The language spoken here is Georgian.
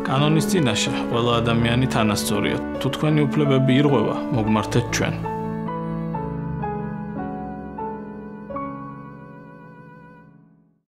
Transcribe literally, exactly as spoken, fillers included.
კანონის წინაშე ყველა ადამიანი თანასწორია. თუ თქვენი უფლებები ირღვევა, მოგმართეთ ჩვენ.